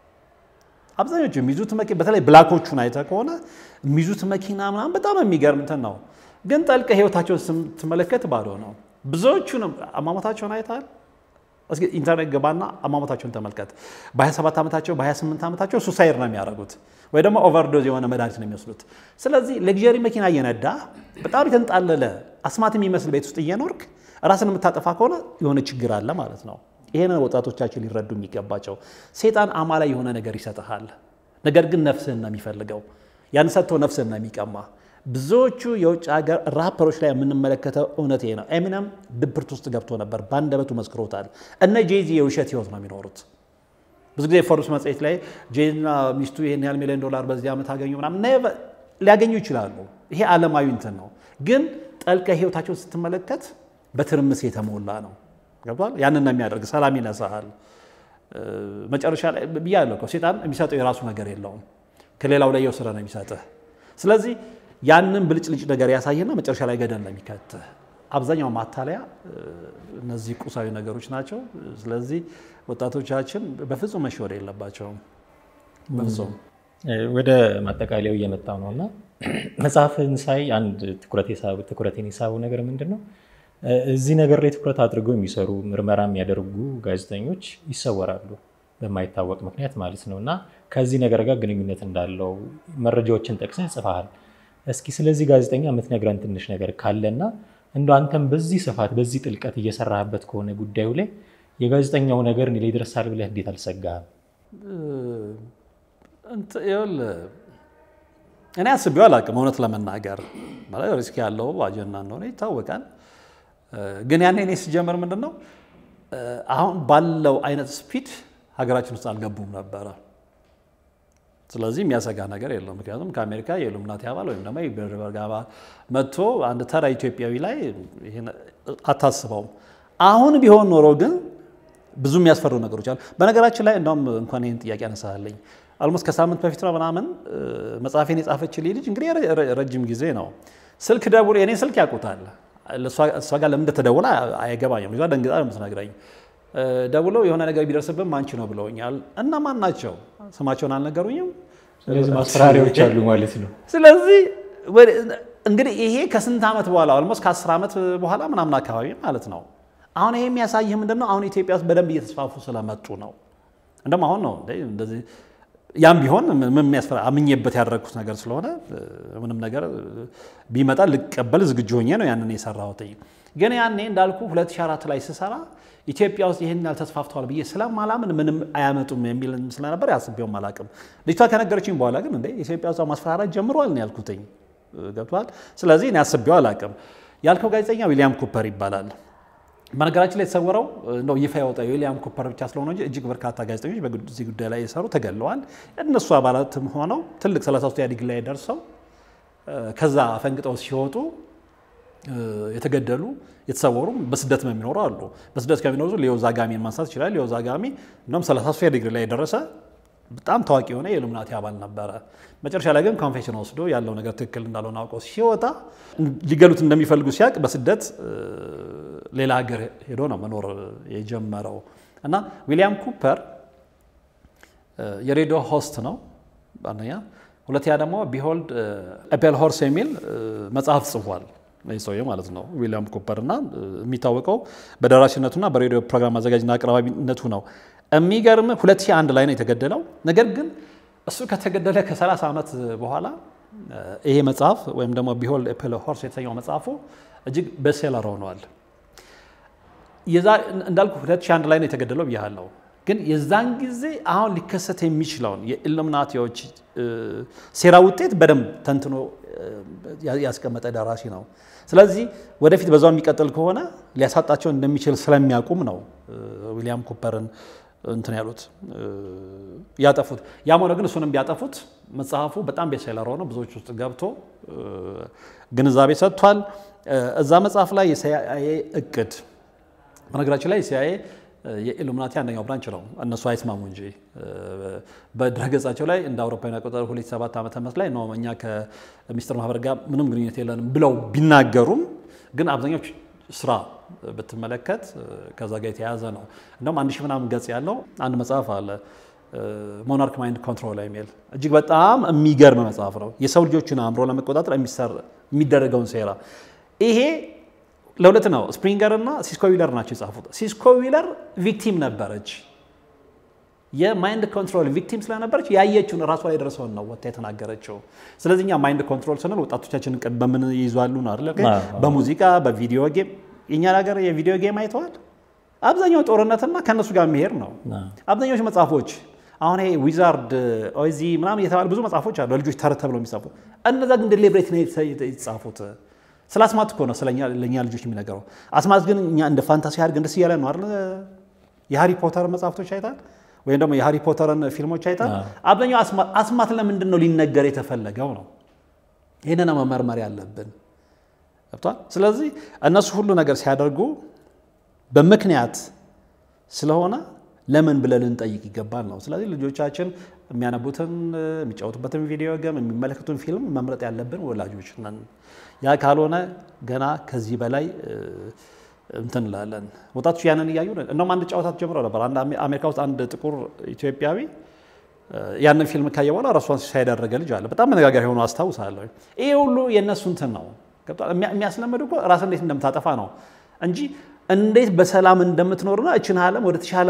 አብዛኞቹ የሚይዙት መኪና በተለይ ብላኮቹን አይተህ ከሆነ የሚይዙት መኪና ምናምን በጣም የሚገርም እንትን ነው ግን ጠልቀ ህይወታቸውን ስትመለከት ባዶ ነው ብዙዎቹንም አማማታቸውን አይተሃል እስኪ ኢንተርኔት ገባና አማማታቸውን ተመልከት በ27 ዓመታቸው በ28 ዓመታቸው ሱሳይድ ነው የሚያደርጉት ወይ ደግሞ ኦቨርዶዝ የሆነ መድኃኒት ነው የሚወስዱት ስለዚህ ለግዠሪ መኪና እየነዳ በጣም የተንጣለለ አስማት የሚመስል ቤት ውስጥ እየኖርክ ራስን የምታጠፋ ከሆነ የሆነ ችግር አለ ማለት ነው ይሄንን ወጣቶቻችን ሊረዱ የሚገባቸው ሰይጣን አማላይ የሆነ ነገር ይሰጣል ነገር ግን ነፍስህን ነው የሚፈልገው ያን ሰጥቶ ነፍስህን ነው የሚቀማ ብዙዎቹ የውጭ ሀገር ራፐሮች ላይ የምንመለከተው እውነት ይሄ ነው ኤሚነም ድብርት ውስጥ ገብቶ ነበር ባንደበቱ መስክሮታል እነ ጄዚ የውሸት ህይወት ነው የሚኖሩት ብዙ ጊዜ ፎርብስ መጽሔት ላይ ጄዚና ሚስቱ ይሄን ያህል $1 ሚሊዮን በዚህ ዓመት አገኙ ምናምን ሊያገኙ ይችላሉ ይሄ ዓለማዊ እንትን ነው ግን ጠልቀ ህይወታቸውን ስትመለከት በትርምስ የተሞላ ነው ገብቷል ያንን ነው የሚያደርግ ሰላም ይነሳል መጨረሻ ላይ ብያለሁ እኮ ሰይጣን የሚሰጠው የራሱ ነገር የለውም ከሌላው ላይ የወሰደ ነው የሚሰጠው ስለዚህ ያንን ብልጭልጭ ነገር ያሳየና መጨረሻ ላይ ገደል ነው የሚከተህ አብዛኛው ማታለያ እነዚህ ቁሳዊ ነገሮች ናቸው ስለዚህ ወጣቶቻችን በፍጹም መሸወድ የለባቸውም በፍጹም ወደ ማጠቃለያው እየመጣው ነውና መጽሐፍን ሳይ አንድ ትኩረቴን የሳበው ነገር ምንድነው እዚህ ነገር ላይ ትኩረት አድርገው የሚሰሩ ምርመራ የሚያደርጉ ጋዜጠኞች ይሰወራሉ በማይታወቅ ምክንያት ማለት ነውና ከዚህ ነገር ጋር ግንኙነት እንዳለው መረጃዎችን ጠቅሰህ ጽፈሃል እስኪ ስለዚህ ጋዜጠኛ የምትነግረን ትንሽ ነገር ካለና እንደው አንተም በዚህ ስፋት በዚህ ጥልቀት እየሰራህበት ከሆነ ጉዳዩ ላይ የጋዜጠኛው ነገር እኔ ላይ ይደርሳል ብለህ እንዴት አልሰጋህም እኔ አስቤው አላውቅም እውነት ለመናገር ማለት ሪስክ ያለው አጀንዳ እንደሆነ ይታወቃል ግን ያኔ እኔ ሲጀምር ምንድነው አሁን ባለው አይነት ስፒድ ሀገራችን ውስጥ አልገቡም ነበር ስለዚህ የሚያሰጋ ነገር የለም ምክንያቱም ከአሜሪካ የኢሉሚናቲ አባል ወይም ደግሞ የቢልደርበርግ አባል መጥቶ አንድ ተራ ኢትዮጵያዊ ላይ ይሄን አታስበውም አሁን ቢሆን ኖሮ ግን ብዙ የሚያስፈሩ ነገሮች አሉ። በነገራችን ላይ እንደውም እንኳን ይሄን ጥያቄ አነሳለኝ አልሞስት ከሳምንት በፊት ነው ምናምን መጽሐፌን የጻፈችልኝ ልጅ እንግዲህ ረጅም ጊዜ ነው ስልክ ደውል የኔ ስልክ ያውቁታል እሷ ጋር ለምን እንደተደወለ አይገባኝም ልጇ ደንግጣ ነው የምትነግረኝ ደውለው የሆነ ነገር ቢደርስብን ማንቺ ነው ብለውኛል እና ማን ናቸው ስማቸውን አልነገሩኝም ስለዚህ ማስፈራሪያዎች አሉ ማለት ነው ስለዚህ እንግዲህ ይሄ ከስንት ዓመት በኋላ አልሞስት ከ10 ዓመት በኋላ ምናምን አካባቢ ማለት ነው አሁን ይሄ የሚያሳይህ ምንድነው አሁን ኢትዮጵያ ውስጥ በደንብ እየተስፋፉ ስለመጡ ነው እንደም አሁን ነው እንደዚህ ያም ቢሆን ምን የሚያስፈራ አምኜበት ያደረኩት ነገር ስለሆነ ምንም ነገር ቢመጣ ልቀበል ዝግጁ ሆኜ ነው ያንን የሰራሁት ግን ያኔ እንዳልኩ 2004 ላይ ስሰራ ኢትዮጵያ ውስጥ ይሄን ያልተስፋፍቷል ብዬ ስለማላምን ምንም አያመጡም የሚል ስለነበር ያስበው ማላቅም ልጅቷ ከነገረችኝ በኋላ ግን እንዴ ኢትዮጵያ ውስጥ ማስፈራራት ጀምሯል ነው ያልኩትኝ ገብቷል ስለዚህ እኔ ያስበው አላቅም ያልከው ጋዜጠኛ ዊሊያም ኩፐር ይባላል በነገራችን ላይ ተሰወረው ነው ይፋ ያወጣው ዊሊያም ኩፐር ብቻ ስለሆነ እንጂ እጅግ በርካታ ጋዜጠኞች በዚህ ጉዳይ ላይ የሰሩ ተገለዋል እነሱ አባላትም ሆነው ትልቅ 33 ያዲግ ላይ ደርሰው ከዛ ፈንቅጠው ሲወጡ የተገደሉ የተሰወሩ በስደት የሚኖሩ አሉ በስደት ከሚኖሩ ሊዮ ዛጋሚን ማንሳት ይችላል ሊዮ ዛጋሚ እንደም 33 ዲግሪ ላይ ደረሰ በጣም ታዋቂ ሆነ የኢሉሚናቲ አባል ነበር መጨረሻ ላይ ግን ኮንፌሽን ወስዶ ያለው ነገር ትክክል እንዳልሆነ አውቆ ሲወጣ ሊገሉት እንደሚፈልጉ ሲያቅ በስደት ሌላ ሀገር ሄዶ ነው መኖር የጀመረው እና ዊሊያም ኩፐር የሬዲዮ ሆስት ነው አንደኛ ሁለተኛ ደግሞ ቢሆልድ ኤ ፔል ሆርስ የሚል መጽሐፍ ጽፏል ለይሶየ ማለት ነው ዊሊያም ኩፐር እና የሚታወቀው በደራሽነቱና በሬዲዮ ፕሮግራም አዘጋጅና አቅራቢነቱ ነው የሚገርም 2001 ላይ ነው የተገደለው ነገር ግን እሱ ከተገደለ ከ30 ዓመት በኋላ ይሄ መጽሐፍ ወይም ደግሞ ቢሆልድ ኤ ፔል ሆርስ የተሰኘው መጽሐፉ እጅግ በሴለር ሆኗል እንዳልኩ 2001 ላይ ነው የተገደለው ብያለሁ ግን የዛን ጊዜ አሁን ሊከሰት የሚችለውን የኢሉሚናቲዎች ሴራ ውጤት በደንብ ተንትኖ ያስቀመጠ ደራሲ ነው ስለዚህ ወደፊት በዛው የሚቀጥል ከሆነ ሊያሳጣቸው እንደሚችል ስለሚያቁም ነው ዊሊያም ኩፐርን እንትን ያሉት ያጠፉት ያም ሆነ ግን እሱንም ቢያጠፉት መጽሐፉ በጣም ቤሴለር ሆኖ ብዙዎች ውስጥ ገብቶ ግንዛቤ ሰጥቷል እዛ መጽሐፍ ላይ የሲአይኤ እቅድ በነገራችን ላይ ሲአይኤ የኢሉሚናቲ አንደኛው ብራንች ነው እነሱ አይስማሙ እንጂ በድረገጻቸው ላይ እንደ አውሮፓውያን አቆጣጠር 2007 ዓመተ ምህረት ላይ ነው እኛ ከሚስተር ማህበር ጋር ምንም ግንኙነት የለንም ብለው ቢናገሩም ግን አብዛኞቹ ስራ በተመለከተ ከዛ ጋር የተያዘ ነው እንደውም 1000 ምናምን ገጽ ያለው አንድ መጽሐፍ አለ ሞናርክ ማይንድ ኮንትሮል ኢሜል እጅግ በጣም የሚገርም መጽሐፍ ነው የሰው ልጆችን አእምሮ ለመቆጣጠር የሚደረገውን ሴራ ይሄ ለሁለት ነው ስፕሪንገር እና ሲስኮ ዊለር ናቸው የጻፉት ሲስኮ ዊለር ቪክቲም ነበረች የማይንድ ኮንትሮል ቪክቲም ስለነበረች ያየችውን ራሷ ላይ ደረሰውን ነው ወጣ የተናገረችው ስለዚህኛ ማይንድ ኮንትሮል ስንል ወጣቶቻችንን በምን ይይዛሉ ነው አይደል በሙዚቃ በቪዲዮ ጌም የኛ ነገር የቪዲዮ ጌም አይተዋል አብዛኛው ጦርነትና ከነሱ ጋር መሄድ ነው አብዛኛው መጽሐፎች አሁን ይሄ ዊዛርድ ኦዚ ምናምን የተባለ ብዙ መጽሐፎች አሉ ልጆች ተርተብለው የሚጻፉ እነዛ ግን ዲሊብሬት ነው የተጻፉት ስላስማት እኮ ነው ስለኛ ለኛ ልጆች የሚነገረው አስማት ግን እኛ እንደ ፋንታሲ አድርገን እንደዚህ ያለ ነው አይደል የሃሪ ፖተር መጽሐፍቶች አይታል ወይም ደግሞ የሃሪ ፖተርን ፊልሞች አይታል አብዛኛው አስማት ለምንድን ነው ሊነገር የተፈለገው ነው ይሄንን መመርመር ያለብን አጥቷል ስለዚህ እነሱ ሁሉ ነገር ሲያደርጉ በምክንያት ስለሆነ ለምን ብለን እንጠይቅ ይገባል ነው ስለዚህ ልጆቻችን የሚያነቡትን የሚጫወቱበትን ቪዲዮ ጌም የሚመለከቱን ፊልም መምረጥ ያለብን ወላጆች ነን ያ ካልሆነ ገና ከዚህ በላይ እንትን ላለን ወጣቶች ያንን ያዩ ነው አንድ ጫወታት ጀምሮ ነበር አንድ አሜሪካ ውስጥ አንድ ጥቁር ኢትዮጵያዊ ያንን ፊልም ካየ በኋላ ራሱን ሳይዳረገ ልጅ አለ በጣም መነጋገር ሆኖ አስታውሳለሁ ይሄ ሁሉ የነሱ እንትን ነው የሚያስለምዱ እኮ ራስ እንዴት እንደምታጠፋ ነው እንጂ እንዴት በሰላም እንደምትኖርና እቺን ዓለም ወደ ተሻለ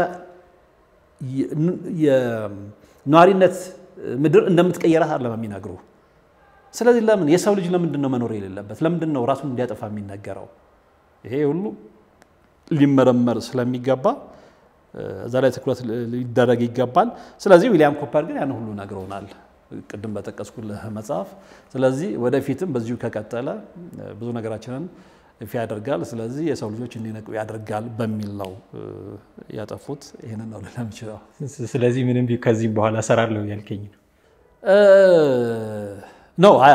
የኗሪነት ምድር እንደምትቀየራት አይደለም የሚነግሩ ስለዚህ ለምን የሰው ልጅ ለምንድን ነው መኖር የሌለበት ለምንድን ነው ራሱን እንዲያጠፋ የሚነገረው ይሄ ሁሉ ሊመረመር ስለሚገባ እዛ ላይ ትኩረት ሊደረግ ይገባል ስለዚህ ዊሊያም ኩፐር ግን ያን ሁሉ ነግሮናል ቅድም በተቀስኩልህ መጽሐፍ ስለዚህ ወደፊትም በዚሁ ከቀጠለ ብዙ ነገራችንን ያደርጋል ስለዚህ የሰው ልጆች እንዲነቁ ያደርጋል በሚል ነው ያጠፉት ይሄንን ነው ለምችለው ስለዚህ ምንም ከዚህ በኋላ ሰራለሁ ያልከኝ ነው አረ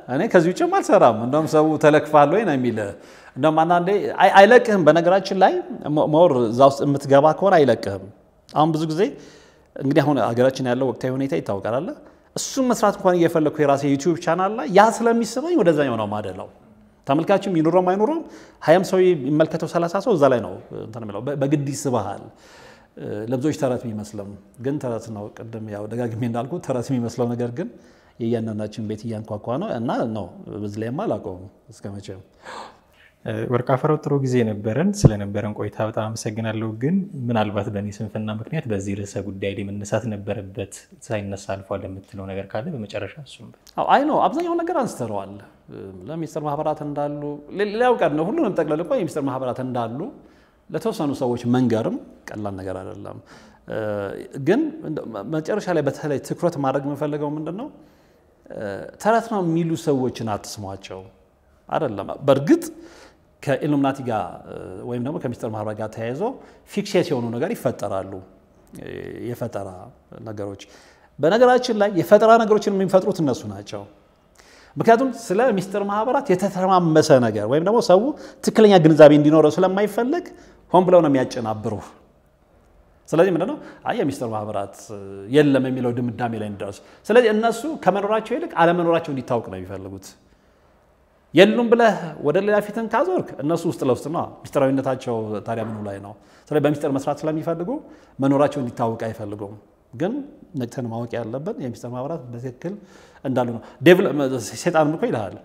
እኔ ከዚህ ውጭ አልሰራም እንደውም ሰው ተለክፋል ወይ ነው የሚል እንደውም አንዳንዴ አይለቅህም በነገራችን ላይ ሞር እዛ ውስጥ የምትገባ ከሆነ አይለቅህም አሁን ብዙ ጊዜ እንግዲህ አሁን አገራችን ያለው ወቅታዊ ሁኔታ ይታወቃል አይደል እሱን መስራት እንኳን እየፈለኩ የራሴ ዩቲዩብ ቻናል ላይ ያ ስለሚስበኝ ወደዛኛው ነው ማደላው ተመልካችም ይኑረም አይኑረም 20 ሰው ይመልከተው 30 ሰው እዛ ላይ ነው እንትን የሚለው በግድ ይስባሃል ለብዙዎች ተረት የሚመስለም ግን ተረት ነው ቀደም ያው ደጋግሜ እንዳልኩ ተረት የሚመስለው ነገር ግን የያናናችን ቤት ያንኳኳ ነው እና ነው በዚህ ላይ ማላቆም እስከመቼም ወርቅ አፈራው ጥሩ ጊዜ ነበረን ስለነበረን ቆይታ በጣም አመሰግናለሁ ግን ምናልባት በእኔ ስንፍና ምክንያት በዚህ ርዕሰ ጉዳይ ላይ መነሳት ነበረበት ሳይነሳ አልፏል የምትለው ነገር ካለ በመጨረሻ እሱም አይ ነው አብዛኛው ነገር አንስተረዋል ለሚስጥር ማህበራት እንዳሉ ሌላው ቀን ነው ሁሉንም ጠቅለል ቆይ የሚስጥር ማህበራት እንዳሉ ለተወሰኑ ሰዎች መንገርም ቀላል ነገር አይደለም ግን መጨረሻ ላይ በተለይ ትኩረት ማድረግ የምፈልገው ምንድነው ተረት ነው የሚሉ ሰዎችን አትስሟቸው አይደለም በርግጥ ከኢሉሚናቲ ጋር ወይም ደግሞ ከሚስጥር ማህበራት ጋር ተያይዞ ፊክሽን የሆኑ ነገር ይፈጠራሉ የፈጠራ ነገሮች በነገራችን ላይ የፈጠራ ነገሮችን የሚፈጥሩት እነሱ ናቸው ምክንያቱም ስለ ሚስጥር ማህበራት የተተማመሰ ነገር ወይም ደግሞ ሰው ትክክለኛ ግንዛቤ እንዲኖረው ስለማይፈልግ ሆን ብለው ነው የሚያጨናብሩ ስለዚህ ምንድነው የሚስጥር ማህበራት የለም የሚለው ድምዳሜ ላይ እንደርስ ስለዚህ እነሱ ከመኖራቸው ይልቅ አለመኖራቸው እንዲታወቅ ነው የሚፈልጉት የሉም ብለህ ወደ ሌላ ፊትን ካዞርክ እነሱ ውስጥ ለውስጥ ነው ሚስጥራዊነታቸው ታዲያ ምኑ ላይ ነው ስለዚህ በሚስጥር መስራት ስለሚፈልጉ መኖራቸው እንዲታወቅ አይፈልጉም ግን ነክተን ማወቅ ያለበት የሚስጥር ማህበራት በትክክል እንዳሉ ነው ዴቪል ሰይጣን እኮ ይላል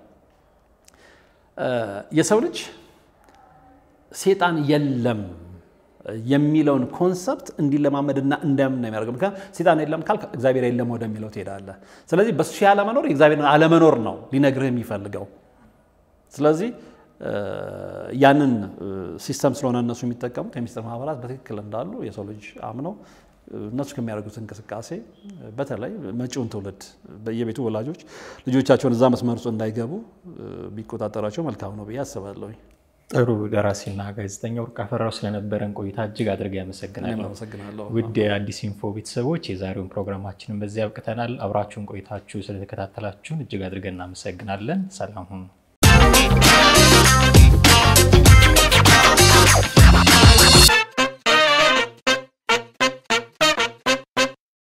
የሰው ልጅ ሰይጣን የለም የሚለውን ኮንሰፕት እንዲለማመድና እንደምን ነው የሚያደርገው ምክንያቱም ሰይጣን የለም ካልክ እግዚአብሔር የለም ወደሚለው ትሄዳለህ ስለዚህ በሱ ያለ መኖር እግዚአብሔር አለ መኖር ነው ሊነግርህ የሚፈልገው ስለዚህ ያንን ሲስተም ስለሆነ እነሱ የሚጠቀሙት የሚስጥር ማህበራት በትክክል እንዳሉ የሰው ልጅ አምነው እነሱ ከሚያደርጉት እንቅስቃሴ በተለይ መጪውን ትውልድ በየቤቱ ወላጆች ልጆቻቸውን እዛ መስመር ውስጥ እንዳይገቡ ቢቆጣጠራቸው መልካም ነው ብዬ አስባለሁ ጥሩ ደራሲና ጋዜጠኛ ወርቅ አፈራው ስለነበረን ቆይታ እጅግ አድርጌ አመሰግናለሁ ውድ የአዲስ ኢንፎ ቤተሰቦች የዛሬውን ፕሮግራማችንን በዚህ አብቅተናል አብራችሁን ቆይታችሁ ስለተከታተላችሁን እጅግ አድርገን እናመሰግናለን ሰላም ሁኑ